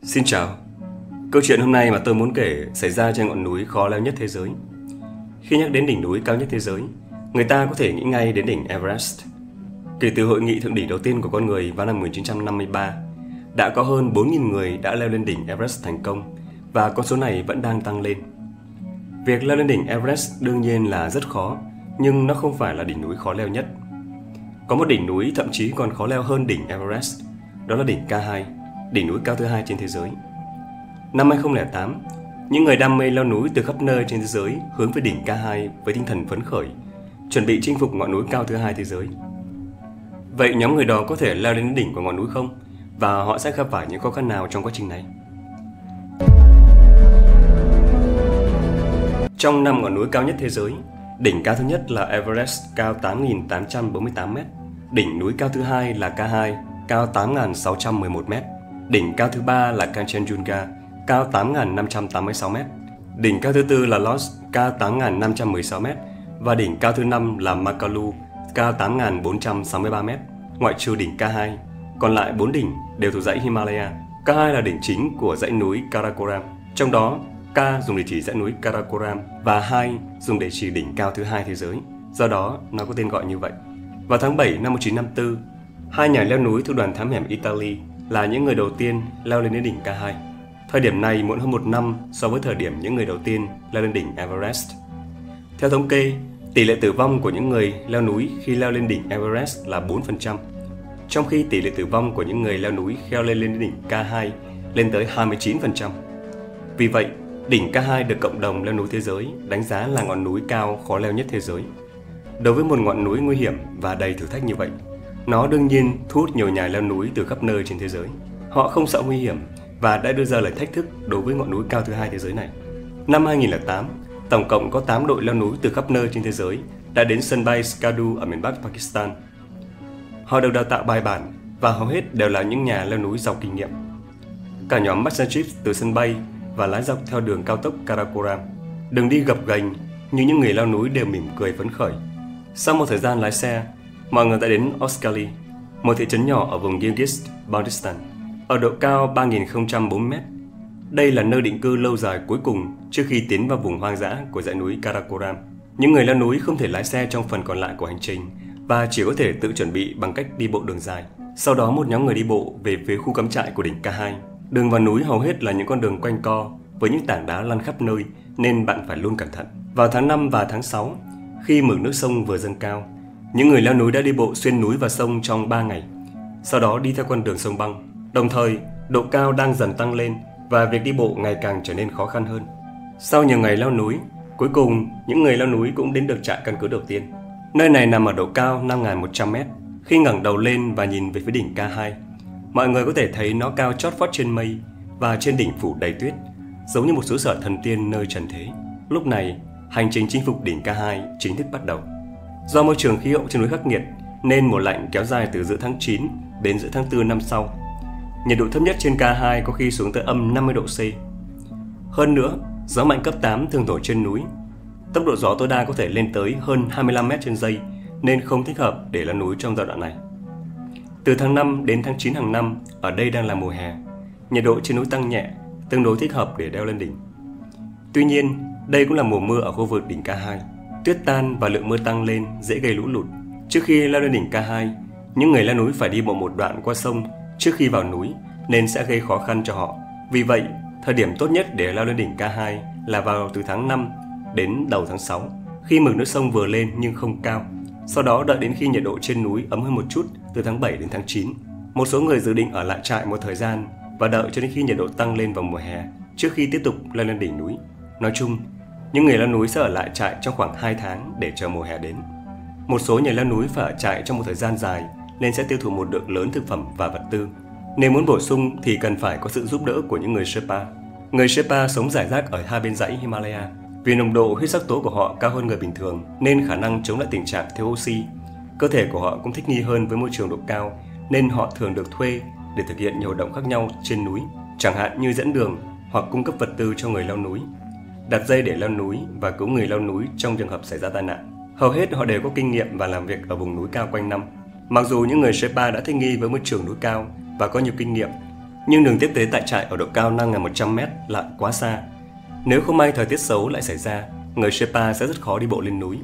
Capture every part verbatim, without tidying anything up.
Xin chào. Câu chuyện hôm nay mà tôi muốn kể xảy ra trên ngọn núi khó leo nhất thế giới. Khi nhắc đến đỉnh núi cao nhất thế giới, người ta có thể nghĩ ngay đến đỉnh Everest. Kể từ hội nghị thượng đỉnh đầu tiên của con người vào năm một nghìn chín trăm năm mươi ba, đã có hơn bốn nghìn người đã leo lên đỉnh Everest thành công, và con số này vẫn đang tăng lên. Việc leo lên đỉnh Everest đương nhiên là rất khó, nhưng nó không phải là đỉnh núi khó leo nhất. Có một đỉnh núi thậm chí còn khó leo hơn đỉnh Everest, đó là đỉnh K hai, đỉnh núi cao thứ hai trên thế giới. Năm hai không không tám, những người đam mê leo núi từ khắp nơi trên thế giới hướng về đỉnh K hai với tinh thần phấn khởi, chuẩn bị chinh phục ngọn núi cao thứ hai thế giới. Vậy nhóm người đó có thể leo lên đỉnh của ngọn núi không? Và họ sẽ gặp phải những khó khăn nào trong quá trình này? Trong năm ngọn núi cao nhất thế giới, đỉnh cao thứ nhất là Everest cao tám nghìn tám trăm bốn mươi tám mét, đỉnh núi cao thứ hai là K hai cao tám nghìn sáu trăm mười một mét, đỉnh cao thứ ba là Kanchenjunga cao tám nghìn năm trăm tám mươi sáu mét, đỉnh cao thứ tư là Lhotse cao tám nghìn năm trăm mười sáu mét và đỉnh cao thứ năm là Makalu cao tám nghìn bốn trăm sáu mươi ba mét. Ngoại trừ đỉnh K hai, còn lại bốn đỉnh đều thuộc dãy Himalaya. K hai là đỉnh chính của dãy núi Karakoram, trong đó K dùng để chỉ dãy núi Karakoram và hai dùng để chỉ đỉnh cao thứ hai thế giới, do đó nó có tên gọi như vậy. Vào tháng bảy năm một nghìn chín trăm năm mươi tư, hai nhà leo núi thuộc đoàn thám hiểm Italy là những người đầu tiên leo lên đến đỉnh K hai. Thời điểm này muộn hơn một năm so với thời điểm những người đầu tiên leo lên đỉnh Everest. Theo thống kê, tỷ lệ tử vong của những người leo núi khi leo lên đỉnh Everest là bốn phần trăm, trong khi tỷ lệ tử vong của những người leo núi khi leo lên đến đỉnh K hai lên tới hai mươi chín phần trăm. Vì vậy, đỉnh K hai được cộng đồng leo núi thế giới đánh giá là ngọn núi cao khó leo nhất thế giới. Đối với một ngọn núi nguy hiểm và đầy thử thách như vậy, nó đương nhiên thu hút nhiều nhà leo núi từ khắp nơi trên thế giới. Họ không sợ nguy hiểm và đã đưa ra lời thách thức đối với ngọn núi cao thứ hai thế giới này. Năm hai nghìn không trăm lẻ tám, tổng cộng có tám đội leo núi từ khắp nơi trên thế giới đã đến sân bay Skardu ở miền Bắc Pakistan. Họ được đào tạo bài bản và hầu hết đều là những nhà leo núi giàu kinh nghiệm. Cả nhóm bắt xe jeep từ sân bay và lái dọc theo đường cao tốc Karakoram. Đường đi gập ghềnh nhưng những người leo núi đều mỉm cười phấn khởi. Sau một thời gian lái xe, mọi người đã đến Oskali, một thị trấn nhỏ ở vùng Gilgit-Baltistan, ở độ cao ba nghìn không trăm bốn mươi mét. Đây là nơi định cư lâu dài cuối cùng trước khi tiến vào vùng hoang dã của dãy núi Karakoram. Những người leo núi không thể lái xe trong phần còn lại của hành trình và chỉ có thể tự chuẩn bị bằng cách đi bộ đường dài. Sau đó một nhóm người đi bộ về phía khu cắm trại của đỉnh K hai. Đường vào núi hầu hết là những con đường quanh co với những tảng đá lăn khắp nơi nên bạn phải luôn cẩn thận. Vào tháng năm và tháng sáu, khi mực nước sông vừa dâng cao, những người leo núi đã đi bộ xuyên núi và sông trong ba ngày, sau đó đi theo con đường sông băng. Đồng thời, độ cao đang dần tăng lên và việc đi bộ ngày càng trở nên khó khăn hơn. Sau nhiều ngày leo núi, cuối cùng những người leo núi cũng đến được trại căn cứ đầu tiên. Nơi này nằm ở độ cao năm nghìn một trăm mét. Khi ngẩng đầu lên và nhìn về phía đỉnh K hai, mọi người có thể thấy nó cao chót vót trên mây và trên đỉnh phủ đầy tuyết, giống như một xứ sở thần tiên nơi trần thế. Lúc này, hành trình chinh phục đỉnh K hai chính thức bắt đầu. Do môi trường khí hậu trên núi khắc nghiệt nên mùa lạnh kéo dài từ giữa tháng chín đến giữa tháng tư năm sau. Nhiệt độ thấp nhất trên K hai có khi xuống tới âm năm mươi độ C. Hơn nữa, gió mạnh cấp tám thường thổi trên núi. Tốc độ gió tối đa có thể lên tới hơn hai mươi lăm mét trên giây nên không thích hợp để leo núi trong giai đoạn này. Từ tháng năm đến tháng chín hàng năm, ở đây đang là mùa hè. Nhiệt độ trên núi tăng nhẹ, tương đối thích hợp để leo lên đỉnh. Tuy nhiên, đây cũng là mùa mưa ở khu vực đỉnh K hai. Tuyết tan và lượng mưa tăng lên dễ gây lũ lụt. Trước khi leo lên đỉnh K hai, những người leo núi phải đi bộ một đoạn qua sông trước khi vào núi nên sẽ gây khó khăn cho họ. Vì vậy, thời điểm tốt nhất để leo lên đỉnh K hai là vào từ tháng năm đến đầu tháng sáu, khi mực nước sông vừa lên nhưng không cao. Sau đó đợi đến khi nhiệt độ trên núi ấm hơn một chút từ tháng bảy đến tháng chín. Một số người dự định ở lại trại một thời gian và đợi cho đến khi nhiệt độ tăng lên vào mùa hè trước khi tiếp tục leo lên đỉnh núi. Nói chung, những người leo núi sẽ ở lại trại trong khoảng hai tháng để chờ mùa hè đến. Một số nhà leo núi phải ở trại trong một thời gian dài nên sẽ tiêu thụ một lượng lớn thực phẩm và vật tư. Nếu muốn bổ sung thì cần phải có sự giúp đỡ của những người Sherpa. Người Sherpa sống rải rác ở hai bên dãy Himalaya. Vì nồng độ huyết sắc tố của họ cao hơn người bình thường nên khả năng chống lại tình trạng thiếu oxy. Cơ thể của họ cũng thích nghi hơn với môi trường độ cao nên họ thường được thuê để thực hiện nhiều hoạt động khác nhau trên núi, chẳng hạn như dẫn đường hoặc cung cấp vật tư cho người leo núi, đặt dây để leo núi và cứu người leo núi trong trường hợp xảy ra tai nạn. Hầu hết họ đều có kinh nghiệm và làm việc ở vùng núi cao quanh năm. Mặc dù những người Sherpa đã thích nghi với môi trường núi cao và có nhiều kinh nghiệm, Nhưng đường tiếp tế tại trại ở độ cao năm nghìn một trăm mét lại quá xa. Nếu không may thời tiết xấu lại xảy ra, người Sherpa sẽ rất khó đi bộ lên núi.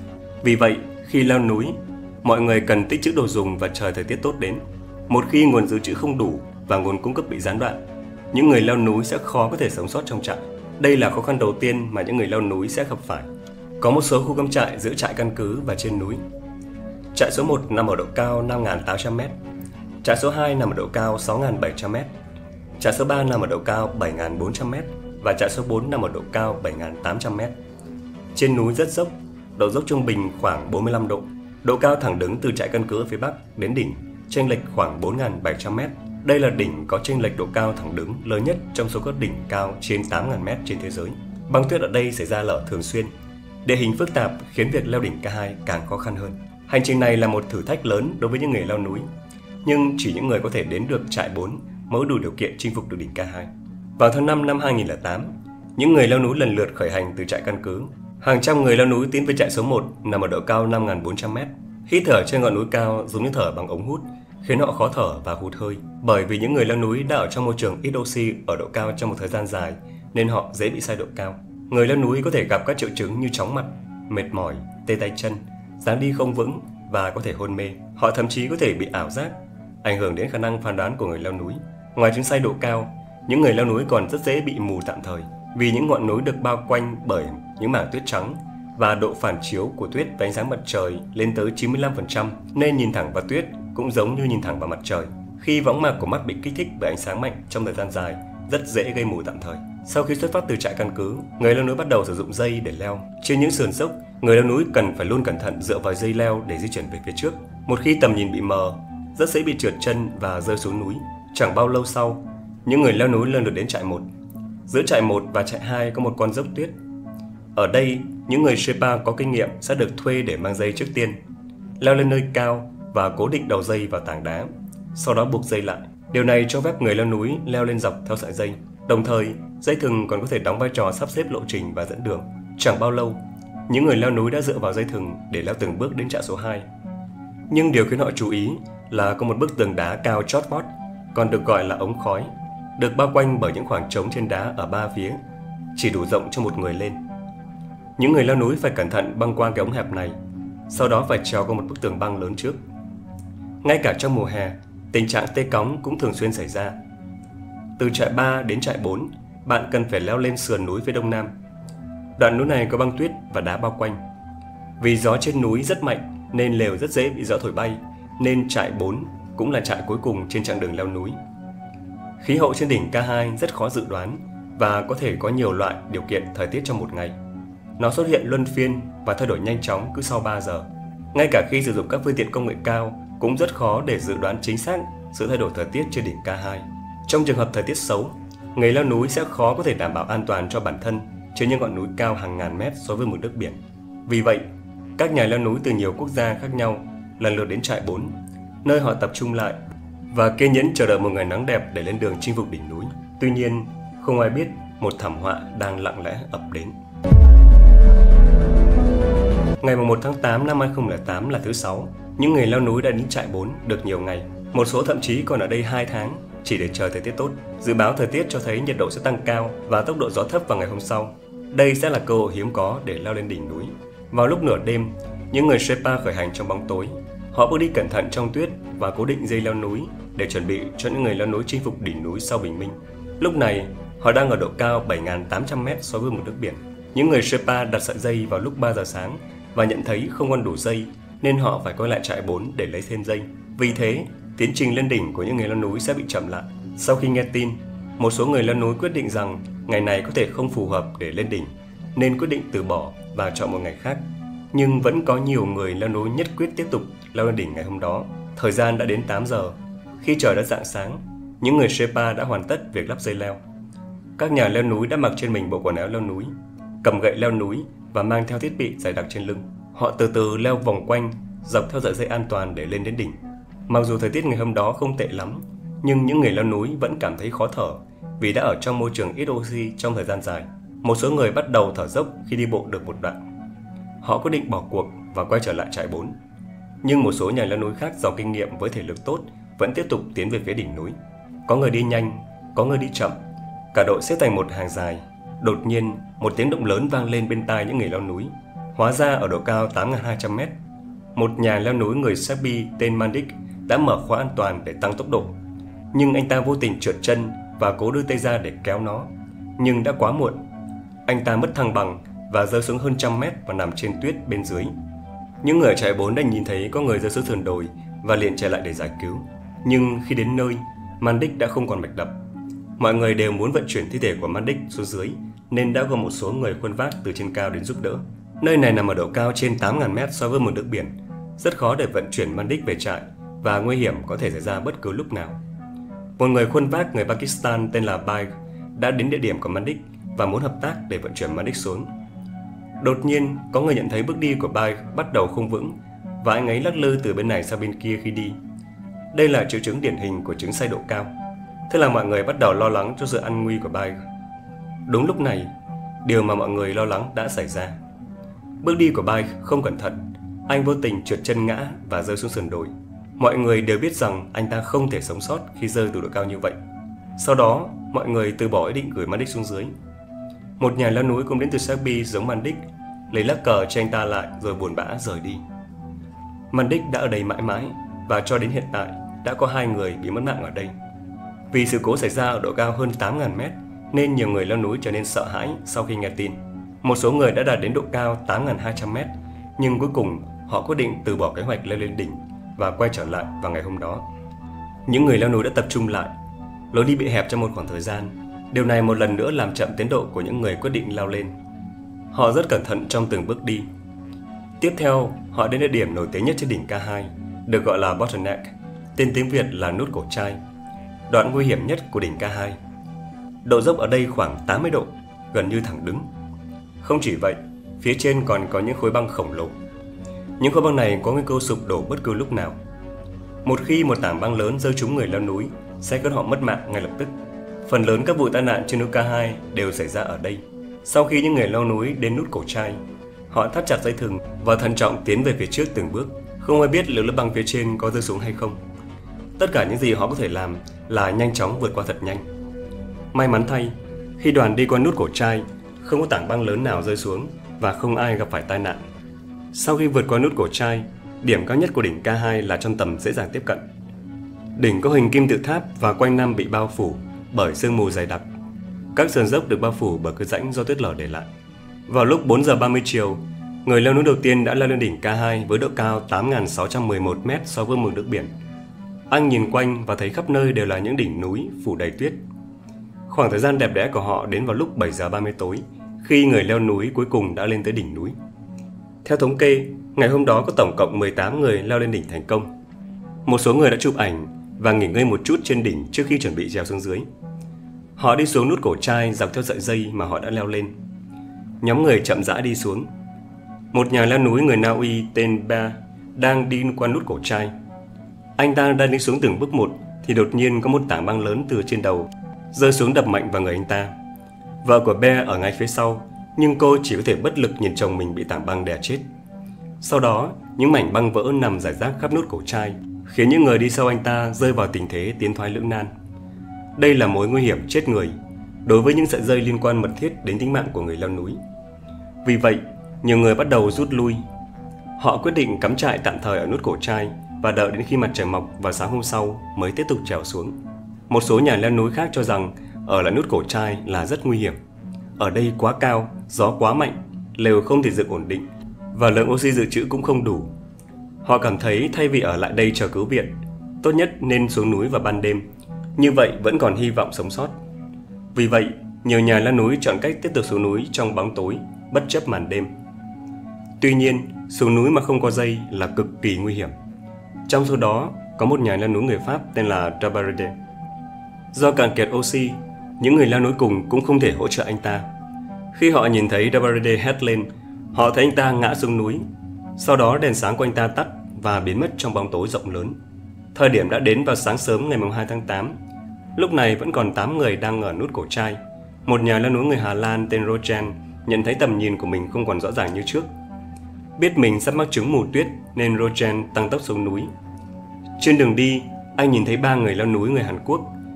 Vì vậy, khi leo núi, mọi người cần tích trữ đồ dùng và chờ thời tiết tốt đến. Một khi nguồn dự trữ không đủ và nguồn cung cấp bị gián đoạn, những người leo núi sẽ khó có thể sống sót trong trại. Đây là khó khăn đầu tiên mà những người leo núi sẽ gặp phải. Có một số khu cắm trại giữa trại căn cứ và trên núi. Trại số một nằm ở độ cao năm nghìn tám trăm mét, trại số hai nằm ở độ cao sáu nghìn bảy trăm mét, trại số ba nằm ở độ cao bảy nghìn bốn trăm mét và trại số bốn nằm ở độ cao bảy nghìn tám trăm mét. Trên núi rất dốc, độ dốc trung bình khoảng bốn mươi lăm độ. Độ cao thẳng đứng từ trại căn cứ ở phía bắc đến đỉnh chênh lệch khoảng bốn nghìn bảy trăm mét. Đây là đỉnh có chênh lệch độ cao thẳng đứng lớn nhất trong số các đỉnh cao trên tám nghìn mét trên thế giới. Băng tuyết ở đây xảy ra lở thường xuyên. Địa hình phức tạp khiến việc leo đỉnh K hai càng khó khăn hơn. Hành trình này là một thử thách lớn đối với những người leo núi, nhưng chỉ những người có thể đến được trại bốn mới đủ điều kiện chinh phục được đỉnh K hai. Vào tháng năm năm hai nghìn không trăm lẻ tám, những người leo núi lần lượt khởi hành từ trại căn cứ. Hàng trăm người leo núi tiến về trại số một nằm ở độ cao năm nghìn bốn trăm mét. Hít thở trên ngọn núi cao giống như thở bằng ống hút, khiến họ khó thở và hụt hơi. Bởi vì những người leo núi đã ở trong môi trường ít oxy ở độ cao trong một thời gian dài, nên họ dễ bị say độ cao. Người leo núi có thể gặp các triệu chứng như chóng mặt, mệt mỏi, tê tay chân, dáng đi không vững và có thể hôn mê. Họ thậm chí có thể bị ảo giác, ảnh hưởng đến khả năng phán đoán của người leo núi. Ngoài chứng say độ cao, những người leo núi còn rất dễ bị mù tạm thời, vì những ngọn núi được bao quanh bởi những mảng tuyết trắng và độ phản chiếu của tuyết và ánh sáng mặt trời lên tới chín mươi lăm phần trăm, nên nhìn thẳng vào tuyết cũng giống như nhìn thẳng vào mặt trời. Khi võng mạc của mắt bị kích thích bởi ánh sáng mạnh trong thời gian dài, rất dễ gây mù tạm thời. Sau khi xuất phát từ trại căn cứ, người leo núi bắt đầu sử dụng dây để leo. Trên những sườn dốc, người leo núi cần phải luôn cẩn thận dựa vào dây leo để di chuyển về phía trước. Một khi tầm nhìn bị mờ, rất dễ bị trượt chân và rơi xuống núi. Chẳng bao lâu sau, những người leo núi lần lượt đến trại một. Giữa trại một và trại hai có một con dốc tuyết. Ở đây, những người Sherpa có kinh nghiệm sẽ được thuê để mang dây trước tiên, leo lên nơi cao và cố định đầu dây vào tảng đá, sau đó buộc dây lại. Điều này cho phép người leo núi leo lên dọc theo sợi dây. Đồng thời, dây thừng còn có thể đóng vai trò sắp xếp lộ trình và dẫn đường. Chẳng bao lâu, những người leo núi đã dựa vào dây thừng để leo từng bước đến trại số hai. Nhưng điều khiến họ chú ý là có một bức tường đá cao chót vót, còn được gọi là ống khói, được bao quanh bởi những khoảng trống trên đá ở ba phía, chỉ đủ rộng cho một người lên. Những người leo núi phải cẩn thận băng qua cái ống hẹp này, sau đó phải trèo qua một bức tường băng lớn trước. Ngay cả trong mùa hè, tình trạng tê cóng cũng thường xuyên xảy ra. Từ trại ba đến trại bốn, bạn cần phải leo lên sườn núi phía đông nam. Đoạn núi này có băng tuyết và đá bao quanh. Vì gió trên núi rất mạnh nên lều rất dễ bị gió thổi bay, nên trại bốn cũng là trại cuối cùng trên chặng đường leo núi. Khí hậu trên đỉnh K hai rất khó dự đoán và có thể có nhiều loại điều kiện thời tiết trong một ngày. Nó xuất hiện luân phiên và thay đổi nhanh chóng cứ sau ba giờ. Ngay cả khi sử dụng các phương tiện công nghệ cao cũng rất khó để dự đoán chính xác sự thay đổi thời tiết trên đỉnh K hai. Trong trường hợp thời tiết xấu, người leo núi sẽ khó có thể đảm bảo an toàn cho bản thân trên những ngọn núi cao hàng ngàn mét so với mực nước biển. Vì vậy, các nhà leo núi từ nhiều quốc gia khác nhau lần lượt đến trại bốn, nơi họ tập trung lại và kiên nhẫn chờ đợi một ngày nắng đẹp để lên đường chinh phục đỉnh núi. Tuy nhiên, không ai biết một thảm họa đang lặng lẽ ập đến. Ngày mùng một tháng tám năm hai nghìn không trăm lẻ tám là thứ Sáu, những người leo núi đã đến trại bốn được nhiều ngày. Một số thậm chí còn ở đây hai tháng chỉ để chờ thời tiết tốt. Dự báo thời tiết cho thấy nhiệt độ sẽ tăng cao và tốc độ gió thấp vào ngày hôm sau. Đây sẽ là cơ hội hiếm có để leo lên đỉnh núi. Vào lúc nửa đêm, những người Sherpa khởi hành trong bóng tối. Họ bước đi cẩn thận trong tuyết và cố định dây leo núi để chuẩn bị cho những người leo núi chinh phục đỉnh núi sau bình minh. Lúc này, họ đang ở độ cao bảy nghìn tám trăm mét so với mực nước biển. Những người Sherpa đặt sợi dây vào lúc ba giờ sáng và nhận thấy không còn đủ dây nên họ phải quay lại trại bốn để lấy thêm dây. Vì thế, tiến trình lên đỉnh của những người leo núi sẽ bị chậm lại. Sau khi nghe tin, một số người leo núi quyết định rằng ngày này có thể không phù hợp để lên đỉnh nên quyết định từ bỏ và chọn một ngày khác. Nhưng vẫn có nhiều người leo núi nhất quyết tiếp tục leo lên đỉnh ngày hôm đó. Thời gian đã đến tám giờ. Khi trời đã rạng sáng, những người Sherpa đã hoàn tất việc lắp dây leo. Các nhà leo núi đã mặc trên mình bộ quần áo leo núi, cầm gậy leo núi và mang theo thiết bị dày đặc trên lưng. Họ từ từ leo vòng quanh dọc theo sợi dây an toàn để lên đến đỉnh. Mặc dù thời tiết ngày hôm đó không tệ lắm, nhưng những người leo núi vẫn cảm thấy khó thở vì đã ở trong môi trường ít oxy trong thời gian dài. Một số người bắt đầu thở dốc khi đi bộ được một đoạn. Họ quyết định bỏ cuộc và quay trở lại trại bốn. Nhưng một số nhà leo núi khác giàu kinh nghiệm với thể lực tốt vẫn tiếp tục tiến về phía đỉnh núi. Có người đi nhanh, có người đi chậm. Cả đội xếp thành một hàng dài. Đột nhiên, một tiếng động lớn vang lên bên tai những người leo núi. Hóa ra ở độ cao tám nghìn hai trăm mét, một nhà leo núi người Serbia tên Mandic đã mở khóa an toàn để tăng tốc độ. Nhưng anh ta vô tình trượt chân và cố đưa tay ra để kéo nó. Nhưng đã quá muộn. Anh ta mất thăng bằng và rơi xuống hơn trăm mét và nằm trên tuyết bên dưới. Những người chạy bốn đã nhìn thấy có người rơi xuống sườn đồi và liền chạy lại để giải cứu. Nhưng khi đến nơi, Mandic đã không còn mạch đập. Mọi người đều muốn vận chuyển thi thể của Mandic xuống dưới nên đã gồm một số người khuân vác từ trên cao đến giúp đỡ. Nơi này nằm ở độ cao trên tám nghìn mét so với mực nước biển, rất khó để vận chuyển Mandic về trại và nguy hiểm có thể xảy ra bất cứ lúc nào. Một người khuân vác người Pakistan tên là Baig đã đến địa điểm của Mandic và muốn hợp tác để vận chuyển Mandic xuống. Đột nhiên, có người nhận thấy bước đi của Baig bắt đầu không vững và anh ấy lắc lư từ bên này sang bên kia khi đi. Đây là triệu chứng điển hình của chứng say độ cao. Thế là mọi người bắt đầu lo lắng cho sự an nguy của Baig. Đúng lúc này, điều mà mọi người lo lắng đã xảy ra. Bước đi của Baig không cẩn thận, anh vô tình trượt chân ngã và rơi xuống sườn đồi. Mọi người đều biết rằng anh ta không thể sống sót khi rơi từ độ cao như vậy. Sau đó, mọi người từ bỏ ý định gửi Mandic xuống dưới. Một nhà leo núi cũng đến từ Serbia giống Mandic, lấy lá cờ cho anh ta lại rồi buồn bã rời đi. Mandic đã ở đây mãi mãi và cho đến hiện tại đã có hai người bị mất mạng ở đây. Vì sự cố xảy ra ở độ cao hơn tám nghìn mét nên nhiều người leo núi trở nên sợ hãi sau khi nghe tin. Một số người đã đạt đến độ cao tám nghìn hai trăm mét, nhưng cuối cùng họ quyết định từ bỏ kế hoạch leo lên đỉnh và quay trở lại vào ngày hôm đó. Những người leo núi đã tập trung lại, lối đi bị hẹp trong một khoảng thời gian. Điều này một lần nữa làm chậm tiến độ của những người quyết định leo lên. Họ rất cẩn thận trong từng bước đi. Tiếp theo, họ đến địa điểm nổi tiếng nhất trên đỉnh K hai, được gọi là Bottleneck, tên tiếng Việt là nút cổ trai, đoạn nguy hiểm nhất của đỉnh K hai. Độ dốc ở đây khoảng tám mươi độ, gần như thẳng đứng. Không chỉ vậy, phía trên còn có những khối băng khổng lồ. Những khối băng này có nguy cơ sụp đổ bất cứ lúc nào. Một khi một tảng băng lớn rơi trúng người leo núi, sẽ khiến họ mất mạng ngay lập tức. Phần lớn các vụ tai nạn trên núi K hai đều xảy ra ở đây. Sau khi những người leo núi đến nút cổ trai, họ thắt chặt dây thừng và thận trọng tiến về phía trước từng bước, không ai biết liệu lớp băng phía trên có rơi xuống hay không. Tất cả những gì họ có thể làm là nhanh chóng vượt qua thật nhanh. May mắn thay, khi đoàn đi qua nút cổ trai, không có tảng băng lớn nào rơi xuống và không ai gặp phải tai nạn. Sau khi vượt qua nút cổ trai, điểm cao nhất của đỉnh K hai là trong tầm dễ dàng tiếp cận. Đỉnh có hình kim tự tháp và quanh năm bị bao phủ bởi sương mù dày đặc. Các sườn dốc được bao phủ bởi cái rãnh do tuyết lở để lại. Vào lúc bốn giờ ba mươi chiều, người leo núi đầu tiên đã leo lên đỉnh K hai với độ cao tám nghìn sáu trăm mười một mét so với mực nước biển. Anh nhìn quanh và thấy khắp nơi đều là những đỉnh núi phủ đầy tuyết. Khoảng thời gian đẹp đẽ của họ đến vào lúc bảy giờ ba mươi tối, khi người leo núi cuối cùng đã lên tới đỉnh núi. Theo thống kê, ngày hôm đó có tổng cộng mười tám người leo lên đỉnh thành công. Một số người đã chụp ảnh và nghỉ ngơi một chút trên đỉnh trước khi chuẩn bị trèo xuống dưới. Họ đi xuống nút cổ trai dọc theo sợi dây mà họ đã leo lên. Nhóm người chậm rãi đi xuống. Một nhà leo núi người Na Uy tên Ba đang đi qua nút cổ trai. Anh ta đang đi xuống từng bước một thì đột nhiên có một tảng băng lớn từ trên đầu rơi xuống đập mạnh vào người anh ta. Vợ của Be ở ngay phía sau, nhưng cô chỉ có thể bất lực nhìn chồng mình bị tảng băng đè chết. Sau đó, những mảnh băng vỡ nằm rải rác khắp nút cổ trai, khiến những người đi sau anh ta rơi vào tình thế tiến thoái lưỡng nan. Đây là mối nguy hiểm chết người đối với những sợi dây liên quan mật thiết đến tính mạng của người leo núi. Vì vậy, nhiều người bắt đầu rút lui. Họ quyết định cắm trại tạm thời ở nút cổ trai và đợi đến khi mặt trời mọc vào sáng hôm sau mới tiếp tục trèo xuống. Một số nhà leo núi khác cho rằng ở lại nút cổ trai là rất nguy hiểm. Ở đây quá cao, gió quá mạnh, lều không thể dựng ổn định và lượng oxy dự trữ cũng không đủ. Họ cảm thấy thay vì ở lại đây chờ cứu viện, tốt nhất nên xuống núi vào ban đêm, như vậy vẫn còn hy vọng sống sót. Vì vậy, nhiều nhà leo núi chọn cách tiếp tục xuống núi trong bóng tối, bất chấp màn đêm. Tuy nhiên, xuống núi mà không có dây là cực kỳ nguy hiểm. Trong số đó, có một nhà leo núi người Pháp tên là Tabarde. Do cạn kiệt oxy, những người leo núi cùng cũng không thể hỗ trợ anh ta. Khi họ nhìn thấy Tabarde hét lên, họ thấy anh ta ngã xuống núi. Sau đó đèn sáng của anh ta tắt và biến mất trong bóng tối rộng lớn. Thời điểm đã đến vào sáng sớm ngày hai tháng tám. Lúc này vẫn còn tám người đang ở nút cổ trai. Một nhà leo núi người Hà Lan tên Rojan nhận thấy tầm nhìn của mình không còn rõ ràng như trước. Biết mình sắp mắc chứng mù tuyết nên Rojan tăng tốc xuống núi. Trên đường đi, anh nhìn thấy ba người leo núi người Hàn Quốc.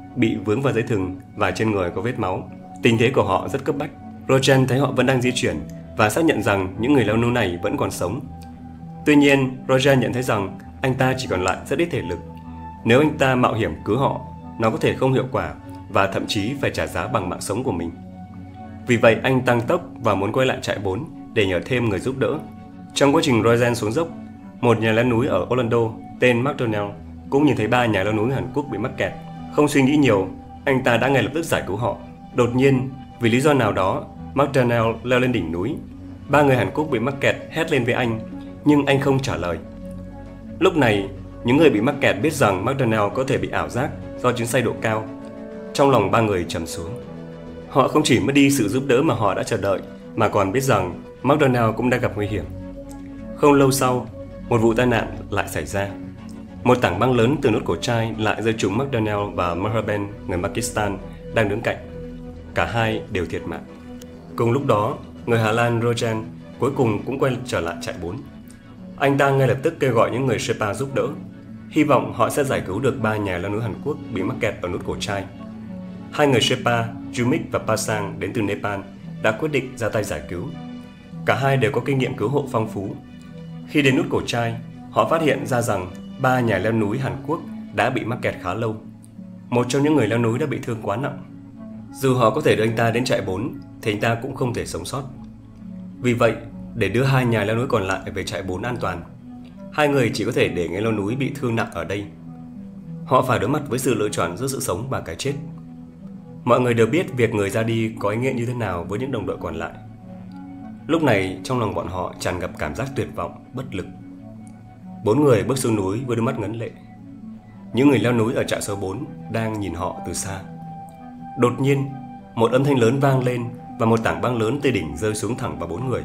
bị vướng vào dây thừng và trên người có vết máu. Tình thế của họ rất cấp bách. Rojan thấy họ vẫn đang di chuyển và xác nhận rằng những người leo núi này vẫn còn sống. Tuy nhiên, Rojan nhận thấy rằng anh ta chỉ còn lại rất ít thể lực. Nếu anh ta mạo hiểm cứu họ, nó có thể không hiệu quả và thậm chí phải trả giá bằng mạng sống của mình. Vì vậy, anh tăng tốc và muốn quay lại trại bốn để nhờ thêm người giúp đỡ. Trong quá trình Rojan xuống dốc, một nhà leo núi ở Orlando tên McDonnell cũng nhìn thấy ba nhà leo núi Hàn Quốc bị mắc kẹt. Không suy nghĩ nhiều, anh ta đã ngay lập tức giải cứu họ. Đột nhiên, vì lý do nào đó, McDonnell leo lên đỉnh núi. Ba người Hàn Quốc bị mắc kẹt hét lên với anh, nhưng anh không trả lời. Lúc này, những người bị mắc kẹt biết rằng McDonnell có thể bị ảo giác do chứng say độ cao. Trong lòng ba người trầm xuống. Họ không chỉ mất đi sự giúp đỡ mà họ đã chờ đợi, mà còn biết rằng McDonnell cũng đang gặp nguy hiểm. Không lâu sau, một vụ tai nạn lại xảy ra. Một tảng băng lớn từ nút cổ trai lại rơi trúng McDonnell và Merhaben, người Pakistan, đang đứng cạnh. Cả hai đều thiệt mạng. Cùng lúc đó, người Hà Lan Rojan cuối cùng cũng quay trở lại trại bốn. Anh ta ngay lập tức kêu gọi những người Sherpa giúp đỡ, hy vọng họ sẽ giải cứu được ba nhà leo núi Hàn Quốc bị mắc kẹt ở nút cổ trai. Hai người Sherpa, Jumik và Pasang đến từ Nepal, đã quyết định ra tay giải cứu. Cả hai đều có kinh nghiệm cứu hộ phong phú. Khi đến nút cổ trai, họ phát hiện ra rằng ba nhà leo núi Hàn Quốc đã bị mắc kẹt khá lâu. Một trong những người leo núi đã bị thương quá nặng. Dù họ có thể đưa anh ta đến trại bốn, thì anh ta cũng không thể sống sót. Vì vậy, để đưa hai nhà leo núi còn lại về trại bốn an toàn, hai người chỉ có thể để người leo núi bị thương nặng ở đây. Họ phải đối mặt với sự lựa chọn giữa sự sống và cái chết. Mọi người đều biết việc người ra đi có ý nghĩa như thế nào với những đồng đội còn lại. Lúc này, trong lòng bọn họ tràn ngập cảm giác tuyệt vọng, bất lực. Bốn người bước xuống núi với đôi mắt ngấn lệ. Những người leo núi ở trại số bốn đang nhìn họ từ xa. Đột nhiên, một âm thanh lớn vang lên và một tảng băng lớn từ đỉnh rơi xuống thẳng vào bốn người.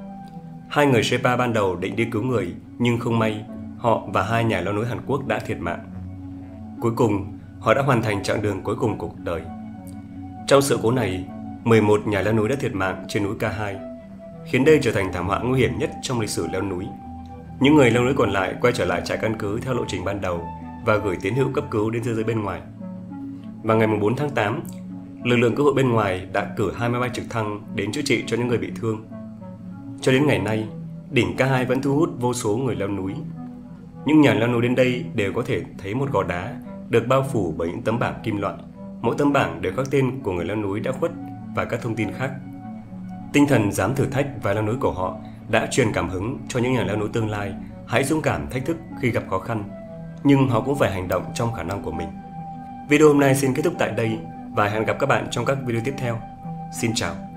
Hai người Sherpa ban đầu định đi cứu người, nhưng không may, họ và hai nhà leo núi Hàn Quốc đã thiệt mạng. Cuối cùng, họ đã hoàn thành chặng đường cuối cùng của cuộc đời. Trong sự cố này, mười một nhà leo núi đã thiệt mạng trên núi K hai, khiến đây trở thành thảm họa nguy hiểm nhất trong lịch sử leo núi. Những người leo núi còn lại quay trở lại trại căn cứ theo lộ trình ban đầu và gửi tín hiệu cấp cứu đến thế giới bên ngoài. Vào ngày bốn tháng tám, lực lượng cứu hộ bên ngoài đã cử hai máy bay trực thăng đến chữa trị cho những người bị thương. Cho đến ngày nay, đỉnh K hai vẫn thu hút vô số người leo núi. Những nhà leo núi đến đây đều có thể thấy một gò đá được bao phủ bởi những tấm bảng kim loại. Mỗi tấm bảng đều khắc tên của người leo núi đã khuất và các thông tin khác. Tinh thần dám thử thách và leo núi của họ đã truyền cảm hứng cho những nhà leo núi tương lai hãy dũng cảm thách thức khi gặp khó khăn, nhưng họ cũng phải hành động trong khả năng của mình. Video hôm nay xin kết thúc tại đây và hẹn gặp các bạn trong các video tiếp theo. Xin chào!